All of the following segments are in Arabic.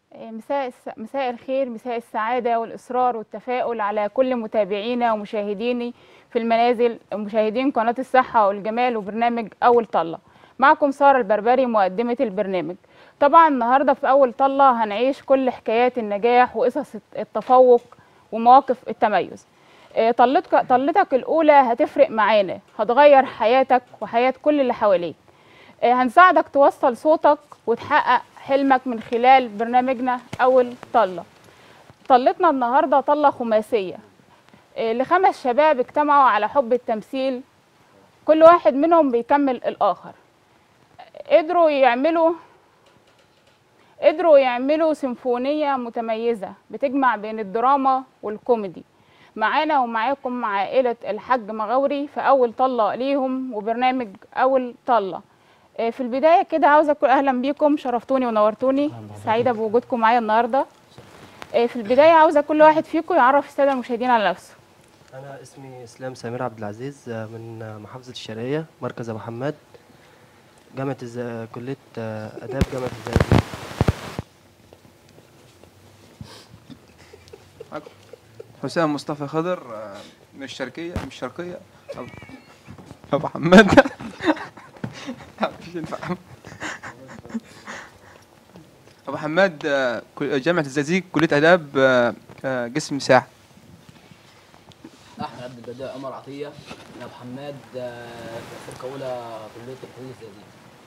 مساء الخير، مساء السعادة والإصرار والتفاؤل على كل متابعينا ومشاهديني في المنازل، مشاهدين قناة الصحة والجمال وبرنامج أول طلة. معكم سارة البربري مقدمة البرنامج. طبعا النهاردة في أول طلة هنعيش كل حكايات النجاح وقصص التفوق ومواقف التميز. طلتك الأولى هتفرق معانا، هتغير حياتك وحياة كل اللي حواليك. هنساعدك توصل صوتك وتحقق حلمك من خلال برنامجنا أول طلة. طلتنا النهاردة طلة خماسية لخمس شباب اجتمعوا على حب التمثيل، كل واحد منهم بيكمل الآخر. قدروا يعملوا سيمفونية متميزة بتجمع بين الدراما والكوميدي. معانا ومعاكم عائلة الحاج مغاوري في أول طلة ليهم وبرنامج أول طلة. في البداية كده عاوزة أقول أهلا بيكم، شرفتوني ونورتوني، سعيدة بوجودكم معايا النهاردة. في البداية عاوزة كل واحد فيكم يعرف السادة المشاهدين على نفسه. أنا اسمي إسلام سمير عبد العزيز، من محافظة الشرقية، مركز أبو حماد، كلية آداب جامعة الزقازيق. حسام مصطفى خضر، من الشرقية، مش شرقية، أبو حماد. مش ينفع. أبو حماد، جامعة الزقازيق، كلية آداب، قسم مساحة. احمد عبد البداء عمر عطيه من ابو حماد، في فرقه اولى كليه الحدود الزقازيق.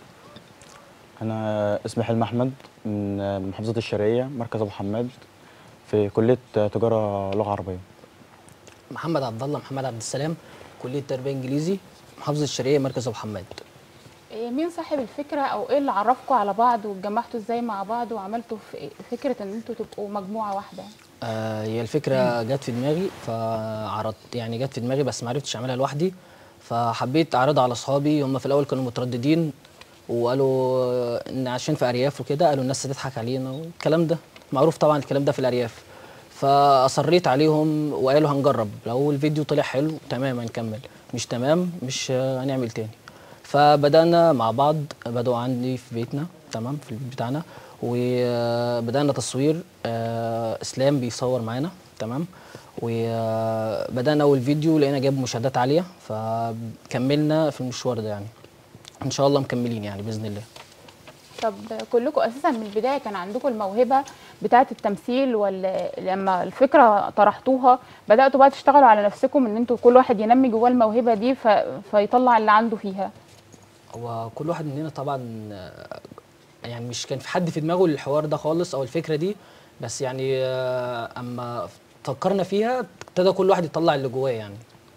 أنا اسمي حلمي أحمد من محافظة الشرقية، مركز أبو حماد، في كلية تجارة لغة عربية. محمد عبد السلام، كليه تربيه انجليزي، محافظه الشرقيه، مركز ابو حماد. مين صاحب الفكرة أو إيه اللي عرفكم على بعض واتجمعتوا إزاي مع بعض وعملتوا فكرة إن أنتوا تبقوا مجموعة واحدة؟ هي الفكره جت في دماغي، فعرضت يعني جت في دماغي بس ما عرفتش اعملها لوحدي، فحبيت اعرضها على اصحابي. هم في الاول كانوا مترددين وقالوا ان عشان في ارياف وكده، قالوا الناس هتضحك علينا والكلام ده معروف طبعا الكلام ده في الارياف. فاصريت عليهم وقالوا هنجرب، لو الفيديو طلع حلو تمام هنكمل، مش تمام مش هنعمل تاني. فبدانا مع بعض، بدأوا عندي في بيتنا، تمام، في البيت بتاعنا، وبدأنا تصوير. اسلام بيصور معانا، تمام، وبدأنا أول فيديو لقينا جاب مشاهدات عالية، فكملنا في المشوار ده يعني. إن شاء الله مكملين يعني بإذن الله. طب كلكم أساسا من البداية كان عندكم الموهبة بتاعة التمثيل، ولا لما الفكرة طرحتوها بدأتوا بقى تشتغلوا على نفسكم إن أنتوا كل واحد ينمي جواه الموهبة دي فيطلع اللي عنده فيها؟ هو كل واحد مننا طبعا يعني مش كان في حد في دماغه الحوار ده خالص أو الفكرة دي، بس يعني أما فكرنا فيها ابتدى كل واحد يطلع اللي جواه يعني.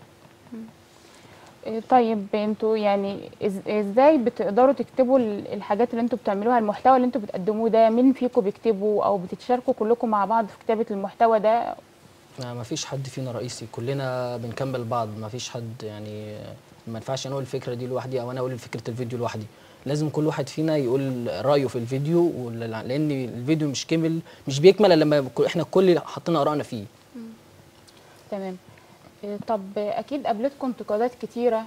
طيب انتوا يعني ازاي بتقدروا تكتبوا الحاجات اللي انتوا بتعملوها، المحتوى اللي انتوا بتقدموه ده؟ مين فيكم بيكتبوا او بتتشاركوا كلكم مع بعض في كتابة المحتوى ده؟ ما فيش حد فينا رئيسي، كلنا بنكمل بعض، ما فيش حد يعني. ما ينفعش انا اقول الفكره دي لوحدي او انا اقول فكره الفيديو لوحدي، لازم كل واحد فينا يقول رايه في الفيديو، لان الفيديو مش كمل، مش بيكمل الا لما احنا الكل حطينا ارائنا فيه. تمام. طب اكيد قابلتكم انتقادات كتيره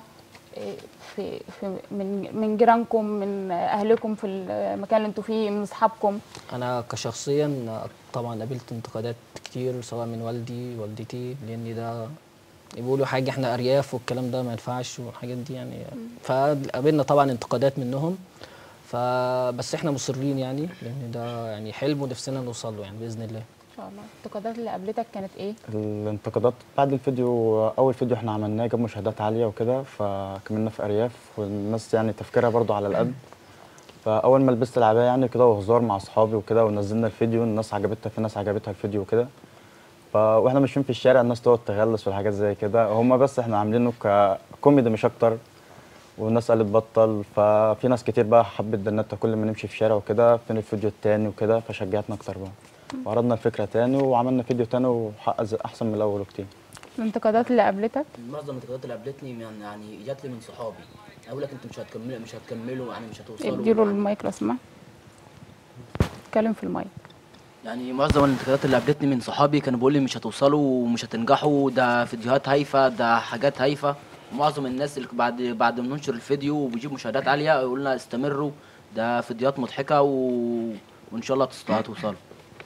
من جيرانكم، من اهلكم في المكان اللي انتوا فيه، من اصحابكم. انا كشخصيا طبعا قابلت انتقادات كتير، سواء من والدي والدتي، لان ده بيقولوا حاجه احنا ارياف والكلام ده ما ينفعش والحاجات دي يعني. فقابلنا طبعا انتقادات منهم، فبس احنا مصرين يعني، لان ده يعني حلم ونفسنا نوصل له يعني باذن الله. ان شاء الله. الانتقادات اللي قابلتك كانت ايه؟ الانتقادات بعد الفيديو، أول فيديو احنا عملناه جاب مشاهدات عالية وكده، فكملنا في أرياف والناس يعني تفكيرها برضو على القد. فأول ما لبست العباية يعني كده وهزار مع أصحابي وكده ونزلنا الفيديو، الناس عجبتها، في ناس عجبتها الفيديو وكده. واحنا ماشيين في الشارع الناس تقعد تغلس والحاجات زي كده، هما بس احنا عاملينه ككوميدي مش اكتر. والناس قالت بطل، ففي ناس كتير بقى حبت دنتها كل ما نمشي في شارع وكده فين الفيديو التاني وكده، فشجعتنا اكتر بقى وعرضنا الفكره تاني وعملنا فيديو تاني وحقق احسن من الاول كتير. الانتقادات اللي قابلتك؟ معظم الانتقادات اللي قابلتني يعني جات لي من صحابي، اقول لك انتوا مش هتكملوا يعني مش هتوصلوا اديله المايك لو سمحت، اتكلم في المايك. يعني معظم الانتقادات اللي قابلتني من صحابي كانوا بيقولوا لي مش هتوصلوا ومش هتنجحوا، ده فيديوهات هايفه، ده حاجات هايفه. معظم الناس اللي بعد ما ننشر الفيديو وبيجيب مشاهدات عاليه يقولوا لنا استمروا، ده فيديوهات مضحكه وان شاء الله هتوصلوا.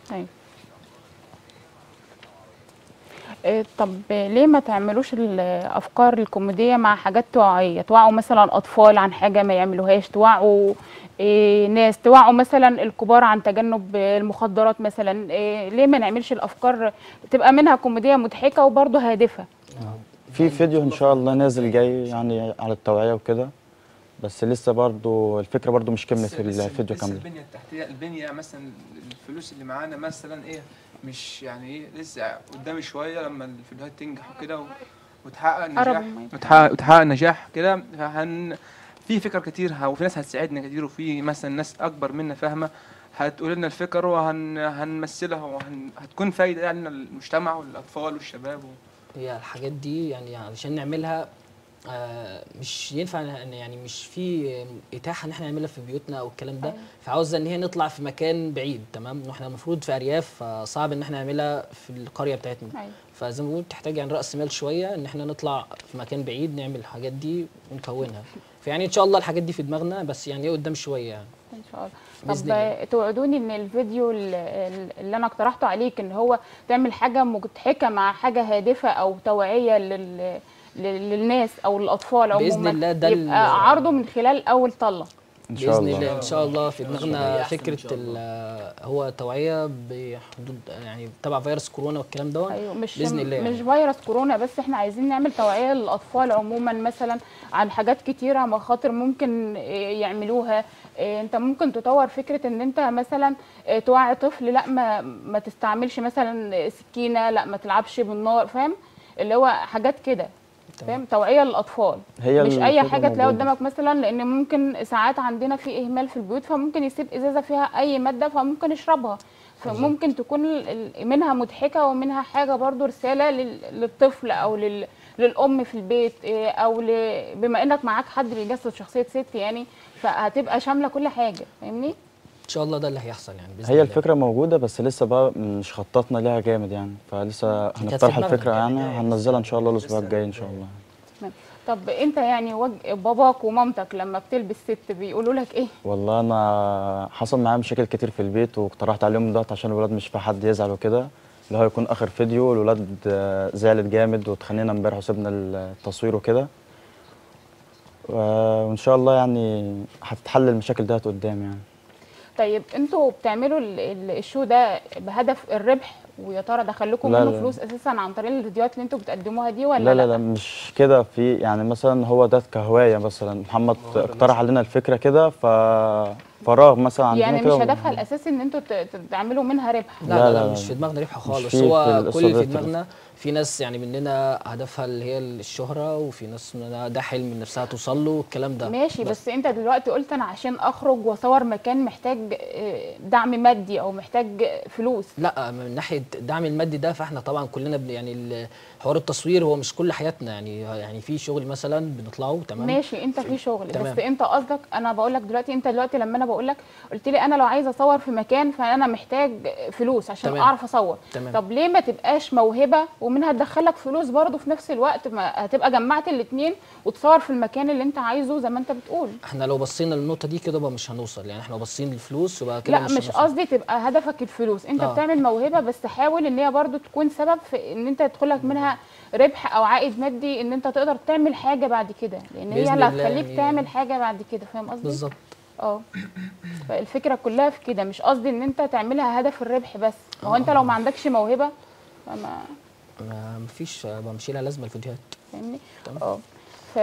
ايوه. طب ليه ما تعملوش الافكار الكوميديه مع حاجات توعيه، توعوا مثلا اطفال عن حاجه ما يعملوهاش، توعوا ناس، توعوا مثلا الكبار عن تجنب المخدرات مثلا. ليه ما نعملش الافكار تبقى منها كوميديه مضحكه وبرضه هادفه؟ في فيديو ان شاء الله نازل جاي يعني على التوعيه وكده، بس لسه برضو الفكره برضو مش كملت في الفيديو لسه كامله. البنيه التحتيه، البنيه مثلا الفلوس اللي معانا مثلا ايه، مش يعني ايه، لسه قدامي شويه لما الفيديوهات تنجح وكده وتحقق نجاح، وتحقق نجاح كده. في فكر كتير وفي ناس هتساعدنا كتير، وفي مثلا ناس اكبر منا فاهمه هتقول لنا الفكر وهنمثلها وهتكون فايده يعني للمجتمع والاطفال والشباب هي الحاجات دي يعني علشان نعملها مش ينفع يعني مش في اتاحه ان احنا نعملها في بيوتنا او الكلام ده. فعاوزه ان هي نطلع في مكان بعيد، تمام، واحنا المفروض في ارياف، فصعب ان احنا نعملها في القريه بتاعتنا. فزي ما بقول تحتاج يعني راس مال شويه ان احنا نطلع في مكان بعيد نعمل الحاجات دي ونكونها. فيعني ان شاء الله الحاجات دي في دماغنا، بس يعني قدام شويه يعني ان شاء الله. طب توعدوني ان الفيديو اللي انا اقترحته عليك ان هو تعمل حاجه مضحكه مع حاجه هادفه او توعيه للناس او الاطفال عموما، باذن الله ده يبقى عرضه من خلال اول طله ان شاء الله. باذن الله ان شاء الله في دماغنا فكره هو توعيه بحدود يعني تبع فيروس كورونا والكلام ده. ايوه، باذن الله مش فيروس كورونا بس، احنا عايزين نعمل توعيه للاطفال عموما مثلا عن حاجات كتيره مخاطر ممكن يعملوها. انت ممكن تطور فكره ان انت مثلا توعي طفل لا ما تستعملش مثلا سكينه، لا ما تلعبش بالنار، فاهم؟ اللي هو حاجات كده، فاهم؟ توعيه للاطفال، مش اي حاجه تلاقيها قدامك مثلا، لان ممكن ساعات عندنا في اهمال في البيوت، فممكن يسيب ازازه فيها اي ماده فممكن يشربها، فممكن تكون منها مضحكه ومنها حاجه برضو رساله للطفل او للام في البيت، او بما انك معاك حد بيجسد شخصيه ست يعني، فهتبقى شامله كل حاجه، فاهمني؟ ان شاء الله ده اللي هيحصل يعني باذن هي الله. الفكره موجوده بس لسه بقى مش خططنا ليها جامد يعني، فلسه هنقترح الفكره يعني هننزلها ان شاء الله الاسبوع الجاي ان شاء الله. طب انت يعني باباك ومامتك لما بتلبس ست بيقولوا لك ايه؟ والله انا حصل معايا مشاكل كتير في البيت واقترحت عليهم دلوقتي عشان الولاد مش في حد يزعل وكده، اللي هو يكون اخر فيديو. الولاد زعلت جامد واتخانقنا امبارح وسيبنا التصوير وكده، وان شاء الله يعني هتتحل المشاكل ديت قدام يعني. طيب انتوا بتعملوا الشو ده بهدف الربح، ويا ترى دخل لكم منه فلوس اساسا عن طريق الفيديوهات اللي انتوا بتقدموها دي ولا لا؟ لا مش كده. في يعني مثلا هو ده كهوايه، مثلا محمد اقترح علينا الفكره كده فراغ مثلا عندنا يعني كده مش هدفها الاساسي ان انتوا تعملوا منها ربح؟ لا مش في دماغنا ربح خالص. هو كل اللي في دماغنا في ناس يعني مننا هدفها اللي هي الشهرة، وفي ناس مننا ده حلم من نفسها توصل له والكلام ده. ماشي، بس انت دلوقتي قلت انا عشان اخرج واصور مكان محتاج دعم مادي او محتاج فلوس. لا من ناحية الدعم المادي ده فاحنا طبعا كلنا يعني حوار التصوير هو مش كل حياتنا يعني في شغل مثلا بنطلعه، تمام، ماشي، انت في شغل تمام. بس انت قصدك، انا بقول لك دلوقتي، انت دلوقتي لما انا بقول لك قلت لي انا لو عايزه اصور في مكان فانا محتاج فلوس عشان تمام. اعرف اصور. تمام. طب ليه ما تبقاش موهبه ومنها تدخلك فلوس برضه في نفس الوقت؟ ما هتبقى جمعت الاثنين وتصور في المكان اللي انت عايزه زي ما انت بتقول. احنا لو بصينا للنقطه دي كده بقى مش هنوصل، يعني احنا لو بصين للفلوس يبقى كده لا مش قصدي تبقى هدفك الفلوس، انت بتعمل موهبه بس حاول ان هي برضه تكون سبب في ان انت يدخلك منها ربح او عائد مادي، ان انت تقدر تعمل حاجه بعد كده، لان هي اللي هتخليك يعني تعمل حاجه بعد كده، فاهم قصدي؟ بالظبط. فالفكره كلها في كده، مش قصدي ان انت تعملها هدف الربح بس. ما هو انت لو ما عندكش موهبه فما مفيش بمشي لها لازمه الفيديوهات، فاهمني؟ ف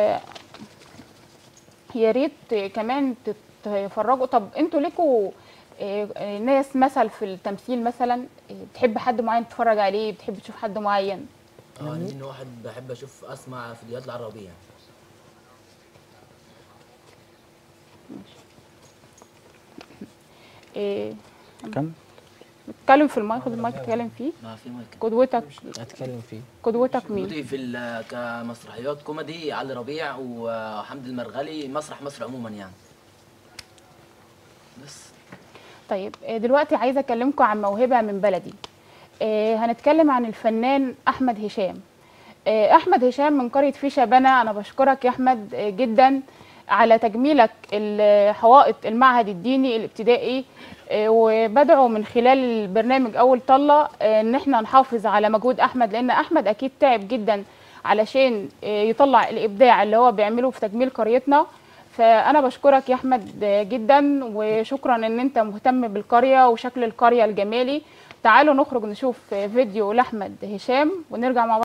يا ريت كمان تفرجوا. طب انتوا ليكوا ناس مثل في التمثيل مثلا بتحب حد معين تتفرج عليه، بتحب تشوف حد معين؟ من واحد بحب اشوف اسمع فيديوهات العربيه. كم اتكلم في المايك، خد المايك اتكلم فيه. ما في مايك. قدوتك اتكلم فيه. قدوتك مين؟ قدوتي في كمسرحيات كوميدي علي ربيع وحمد المرغلي، مسرح مصر عموما يعني. بس طيب دلوقتي عايزه اكلمكم عن موهبه من بلدي. هنتكلم عن الفنان احمد هشام. احمد هشام من قريه فيشه بنا. انا بشكرك يا احمد جدا على تجميلك حوائط المعهد الديني الابتدائي. وبدعو من خلال البرنامج اول طله ان احنا نحافظ على مجهود احمد، لان احمد اكيد تعب جدا علشان يطلع الابداع اللي هو بيعمله في تجميل قريتنا. فانا بشكرك يا احمد جدا، وشكرا ان انت مهتم بالقريه وشكل القريه الجمالي. تعالوا نخرج نشوف فيديو لاحمد هشام ونرجع مع بعض.